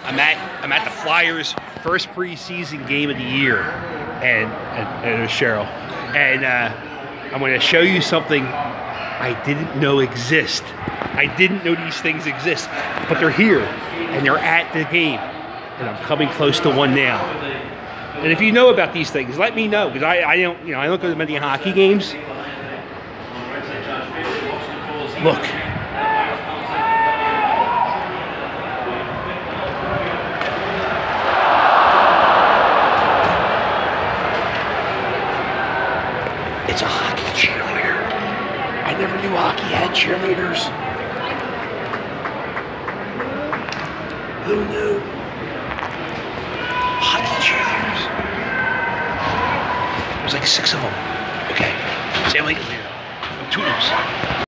I'm at the Flyers' first preseason game of the year, and there's Cheryl, and I'm going to show you something I didn't know exist. I didn't know these things exist, but they're here, and they're at the game, and I'm coming close to one now. And if you know about these things, let me know, because I don't, I don't go to many hockey games. Look. It's a hockey cheerleader. I never knew hockey had cheerleaders. Who knew? Hockey cheerleaders. There's like 6 of them. Okay. Say it later. Toodles.